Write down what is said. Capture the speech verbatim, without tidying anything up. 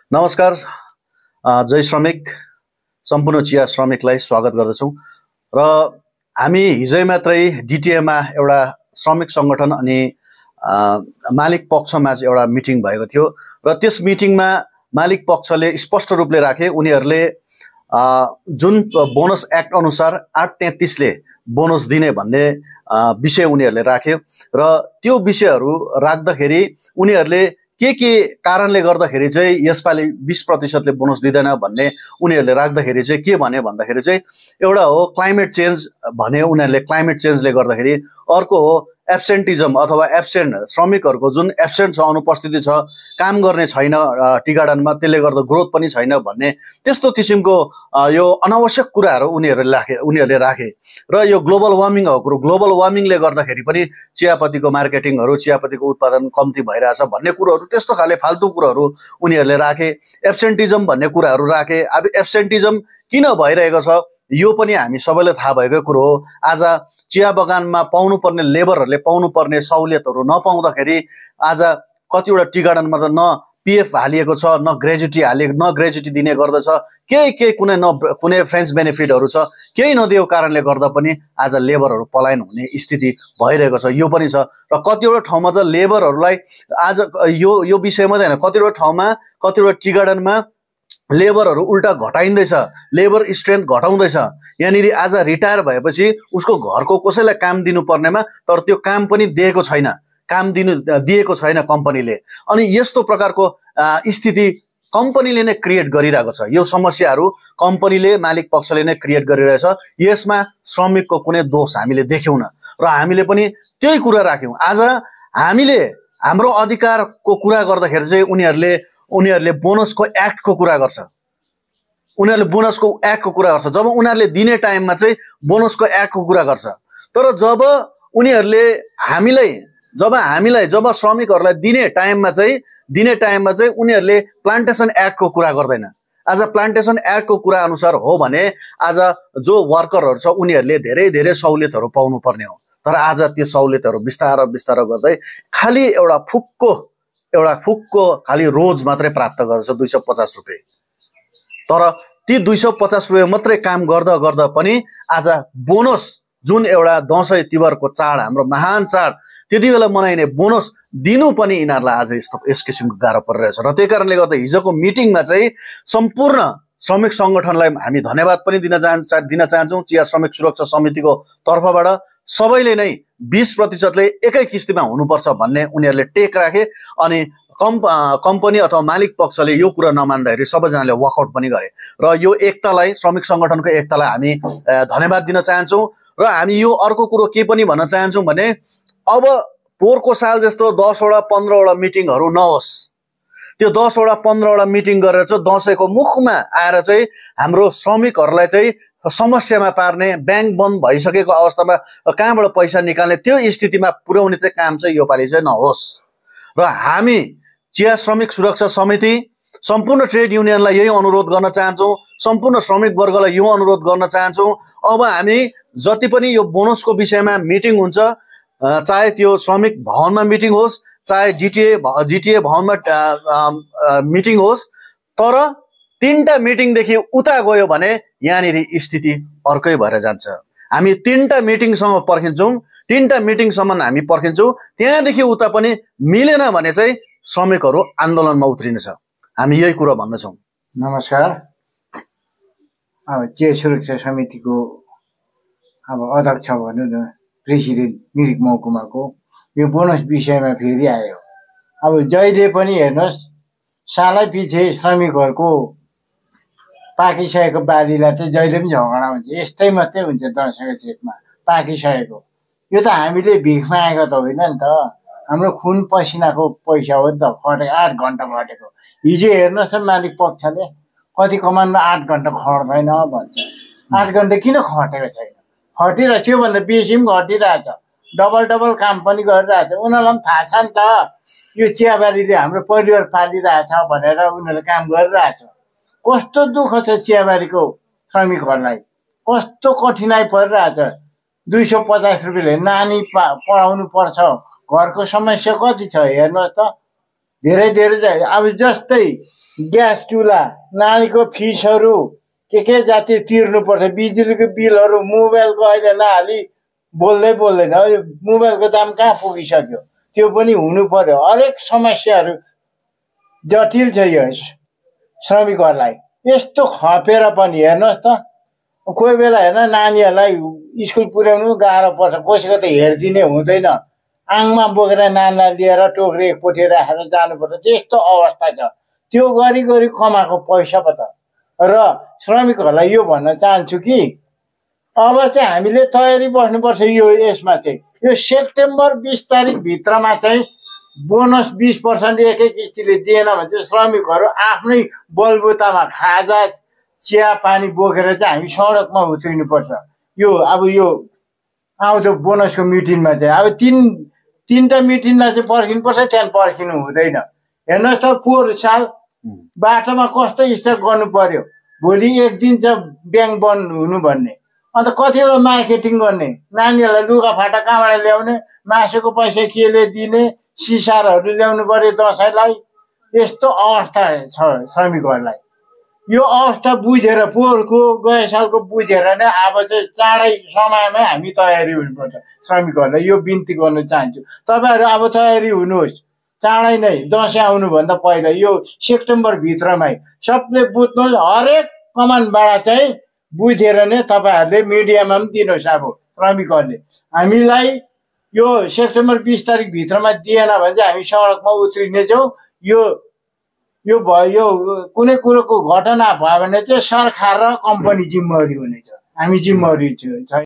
नमस्कार। जय श्रमिक सम्पूर्ण चिया श्रमिकलाई स्वागत गर्दछौँ र हामी हिजै मात्रै डिटिएमा एउटा श्रमिक सङ्गठन अनि मालिक पक्षमा चाहिँ एउटा मिटिङ भएको थियो र त्यस मिटिङमा मालिक पक्षले स्पष्ट रूपले राखे उनीहरूले जुन बोनस एक्ट अनुसार आठ तैँतिसले बोनस दिने भन्ने विषय उनीहरूले राख्यो र त्यो विषयहरू राख्दाखेरि उनीहरूले के के कारणले गर्दाखेरि चाहिँ यसपालि बीस प्रतिशतले बोनस दिँदैन भन्ने उनीहरूले राख्दाखेरि चाहिँ के भन्यो भन्दाखेरि चाहिँ एउटा हो क्लाइमेट चेन्ज भने उनीहरूले क्लाइमेट चेन्जले गर्दाखेरि, अर्को हो एब्सेन्टिजम अथवा एब्सेन्ट श्रमिकहरूको जुन एब्सेन्ट छ, अनुपस्थिति छ, काम गर्ने छैन टी गार्डनमा, त्यसले गर्दा ग्रोथ पनि छैन भन्ने त्यस्तो किसिमको यो अनावश्यक कुराहरू उनीहरूले राखे उनीहरूले राखे र यो ग्लोबल वार्मिङ हो कुरो ग्लोबल वार्मिङले गर्दाखेरि पनि चियापत्तीको मार्केटिङहरू, चियापत्तीको उत्पादन कम्ती भइरहेछ भन्ने कुरोहरू, त्यस्तो खाले फाल्तु कुरोहरू उनीहरूले राखे। एब्सेन्टिजम भन्ने कुराहरू राखे। अब एब्सेन्टिजम किन भइरहेको छ यो पनि हामी सबैलाई थाहा भएको कुरो हो। आज चिया बगानमा पाउनुपर्ने लेबरहरूले पाउनुपर्ने सहुलियतहरू नपाउँदाखेरि आज कतिवटा टी गार्डनमा त न पिएफ हालिएको छ, न ग्रेजुटी हालिएको न ग्रेजुटी दिने गर्दछ, केही केही कुनै न कुनै फ्रेन्च बेनिफिटहरू छ, केही नदिएको कारणले गर्दा पनि आज लेबरहरू पलायन हुने स्थिति भइरहेको छ। यो पनि छ र कतिवटा ठाउँमा त लेबरहरूलाई आज यो यो विषय मात्रै होइन, कतिवटा ठाउँमा कतिवटा टी गार्डनमा लेबरहरू उल्टा घटाइँदैछ, लेबर स्ट्रेन्थ घटाउँदैछ। यहाँनिर आज रिटायर भएपछि उसको घरको कसैलाई काम दिनुपर्नेमा तर त्यो काम पनि दिएको छैन, काम दिनु दिएको छैन कम्पनीले। अनि यस्तो प्रकारको स्थिति कम्पनीले नै क्रिएट गरिरहेको छ। यो समस्याहरू कम्पनीले, मालिक पक्षले नै क्रिएट गरिरहेछ। यसमा श्रमिकको कुनै दोष हामीले देख्यौँ न र हामीले पनि त्यही कुरा राख्यौँ। आज हामीले हाम्रो अधिकारको कुरा गर्दाखेरि चाहिँ उनीहरूले उनीहरूले बोनसको एक्टको कुरा गर्छ, उनीहरूले बोनसको एक्टको कुरा गर्छ। जब उनीहरूले दिने टाइममा चाहिँ बोनसको एक्टको कुरा गर्छ, तर जब उनीहरूले हामीलाई जब हामीलाई जब श्रमिकहरूलाई दिने टाइममा चाहिँ दिने टाइममा चाहिँ उनीहरूले प्लान्टेसन एक्टको कुरा गर्दैन। आज प्लान्टेसन एक्टको कुरा अनुसार हो भने आज जो वर्करहरू छ उनीहरूले धेरै धेरै सहुलियतहरू पाउनु पर्ने हो, तर आज त्यो सहुलियतहरू बिस्तारै बिस्तारै गर्दै खालि एउटा फुक्को एउटा फुक्को खालि रोज मात्रै प्राप्त गर्छ दुई सौ पचास रुपियाँ। तर ती दुई सौ पचास रुपियाँ मात्रै काम गर्दा गर्दा पनि आज बोनस जुन एउटा दसैँ तिहारको चाड, हाम्रो महान चाड, त्यति बेला मनाइने बोनस दिनु पनि यिनीहरूलाई आज यस्तो यस किसिमको गाह्रो परिरहेछ। र त्यही कारणले गर्दा हिजोको मिटिङमा चाहिँ सम्पूर्ण श्रमिक सङ्गठनलाई हामी धन्यवाद पनि दिन चाहन्छौँ दिन चाहन्छौँ चिया श्रमिक सुरक्षा समितिको तर्फबाट सबैले नै बीस प्रतिशतले एकै किस्तीमा हुनुपर्छ भन्ने उनीहरूले टेक राखे। अनि कम्प कम्पनी अथवा मालिक पक्षले यो कुरा नमान्दाखेरि सबैजनाले वकआउट पनि गरे र यो एकतालाई, श्रमिक सङ्गठनको एकतालाई हामी धन्यवाद दिन चाहन्छौँ। र हामी यो अर्को कुरो के पनि भन्न चाहन्छौँ भने अब पोहोरको साल जस्तो दसवटा पन्ध्रवटा मिटिङहरू नहोस्। त्यो दसवटा पन्ध्रवटा मिटिङ गरेर चाहिँ दसैँको मुखमा आएर चाहिँ हाम्रो श्रमिकहरूलाई चाहिँ समस्यामा पार्ने, ब्याङ्क बन्द भइसकेको अवस्थामा कहाँबाट पैसा निकाल्ने त्यो स्थितिमा पुर्याउने चाहिँ काम चाहिँ योपालि चाहिँ नहोस्। र हामी चिया श्रमिक सुरक्षा समिति सम्पूर्ण ट्रेड युनियनलाई यही अनुरोध गर्न चाहन्छौँ, सम्पूर्ण श्रमिक वर्गलाई यो अनुरोध गर्न चाहन्छौँ, अब हामी जति पनि यो बोनसको विषयमा मिटिङ हुन्छ, चाहे त्यो श्रमिक भवनमा मिटिङ होस्, चाहे जिटिए जिटिए भवनमा मिटिङ होस्, तर तीनटा मिटिङदेखि उता गयो भने यहाँनिर स्थिति अर्कै भएर जान्छ। हामी तीनटा मिटिङसम्म पर्खिन्छौँ, तीनटा मिटिङसम्म हामी पर्खिन्छौँ, त्यहाँदेखि उता पनि मिलेन भने चाहिँ श्रमिकहरू आन्दोलनमा उत्रिनेछ। हामी यही कुरो भन्दछौँ। नमस्कार। अब चिया सुरक्षा समितिको अब अध्यक्ष भनौँ न, प्रेसिडेन्ट मिरिक महकुमाको यो बोनस विषयमा फेरि आयो। अब जहिले पनि हेर्नुहोस्, सालै पछि श्रमिकहरूको पाकिसकेको बालीलाई चाहिँ जहिले पनि झगडा हुन्छ, यस्तै मात्रै हुन्छ दसैँको चेकमा पाकिसकेको। यो त हामीले भिख मागेको त होइन नि त, हाम्रो खुन पसिनाको पैसा हो नि त, खटेको आठ घन्टा खटेको। हिजो हेर्नुहोस् न, मालिक पक्षले कति कमानमा आठ घन्टा खट्दैन भन्छ। आठ घन्टा किन खटेको छैन? खटिरहेछ, त्योभन्दा बेसी पनि घटिरहेछ, डबल डबल काम पनि गरिरहेछ। उनीहरूलाई पनि थाहा छ नि त यो चियाबारीले हाम्रो परिवार पालिरहेछ भनेर उनीहरूले काम गरिरहेछ। कस्तो दुःख छ चियाबारीको श्रमिकहरूलाई, कस्तो कठिनाइ परिरहेछ। दुई सौ पचास रुपियाँले नानी पढाउनु पर्छ, घरको समस्या कति छ हेर्नुहोस् त। धेरै धेरै चाहिँ अब जस्तै ग्यास चुल्हा, नानीको फिसहरू के के जाति तिर्नुपर्छ, बिजुलीको बिलहरू, मोबाइलको अहिले नहाली बोल्दै बोल्दैन, मोबाइलको दाम कहाँ पुगिसक्यो, त्यो पनि हुनु पर्यो। हरेक समस्याहरू जटिल छ यो श्रमिकहरूलाई। यस्तो खपेर पनि हेर्नुहोस् त, कोही बेला हेर्न नानीहरूलाई स्कुल पुर्याउनु गाह्रो पर्छ, कसैको त हेरिदिने हुँदैन, आङमा बोकेर नानीलाई लिएर टोक्री एकपट्टि राखेर जानुपर्छ, त्यस्तो अवस्था छ। त्यो गरी गरी कमाएको पैसा पो त। र श्रमिकहरूलाई यो भन्न चाहन्छु कि अब चाहिँ हामीले तयारी बस्नुपर्छ। यो यसमा चाहिँ यो सेप्टेम्बर बिस तारिकभित्रमा चाहिँ बोनस बिस पर्सेन्ट एक एक किस्तीले दिएन भने चाहिँ श्रमिकहरू आफ्नै बलबुतामा खाजा चिया पानी बोकेर चाहिँ हामी सडकमा उत्रिनुपर्छ। यो अब यो आउँदो बोनसको मिटिङमा चाहिँ अब तिन तिनवटा मिटिङमा चाहिँ पर्खिनुपर्छ, त्यहाँ पर्खिनु हुँदैन। हेर्नुहोस् त, पोहोर साल बाटोमा कस्तो स्ट्राइक गर्नु पर्यो, भोलि एक दिन चाहिँ ब्याङ्क बन्द हुनु भन्ने, अन्त कतिवटा मार्केटिङ गर्ने, नानीहरूलाई लुगाफाटा कहाँबाट ल्याउने, मासुको पैसा केले दिने, सिसारहरू ल्याउनु पर्यो दसैँलाई। यस्तो अवस्था छ श्रमिकहरूलाई। यो अवस्था बुझेर पोहोरको गए सालको बुझेर नै अब चाहिँ चाँडै समयमै हामी तयारी हुनुपर्छ श्रमिकहरूलाई, यो बिन्ती गर्न चाहन्छु। तपाईँहरू अब तयारी हुनुहोस् चाँडै नै, दसैँ आउनुभन्दा पहिला, यो सेप्टेम्बरभित्रमै सबले बुझ्नुहोस्। हरेक कमानबाट चाहिँ बुझेर नै तपाईँहरूले मिडियामा पनि दिनुहोस्। अब श्रमिकहरूले हामीलाई यो सेप्टेम्बर बिस तारिकभित्रमा दिएन भने चाहिँ हामी सडकमा उत्रिनेछौँ। यो यो भयो, यो कुनै कुरोको घटना भयो भने चाहिँ सरकार र कम्पनी जिम्मेवारी हुनेछ, हामी जिम्मेवारी छैन।